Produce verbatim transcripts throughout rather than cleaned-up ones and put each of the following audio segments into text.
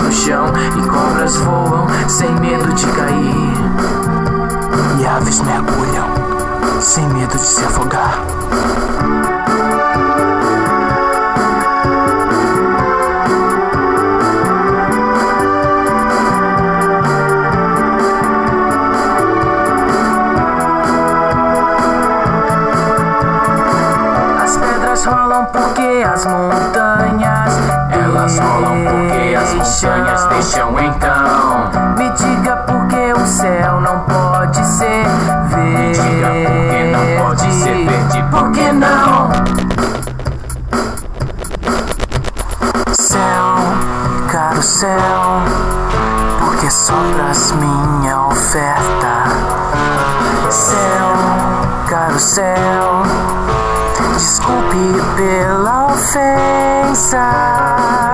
no chão e cobras voam sem medo de cair. E aves mergulham sem medo de se afogar. Rolam porque as montanhas, elas rolam porque as montanhas deixam. Então me diga por que o céu não pode ser verde. Me diga por que não pode ser verde. Por que não? Céu, caro céu, porque sopras minha oferta. Céu, caro céu, desculpe pela ofensa.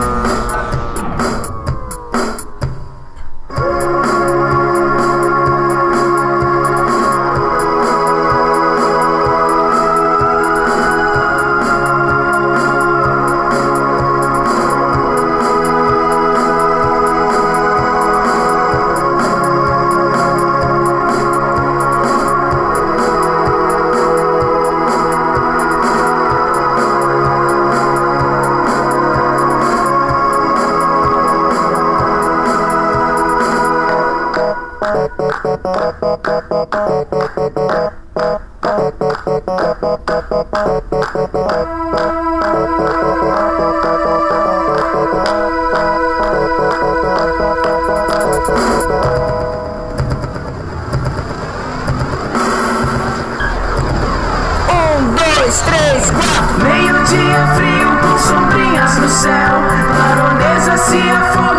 Um, dois, três, quatro. Meio-dia frio com sombrinhas no céu. Baronesa se afoga.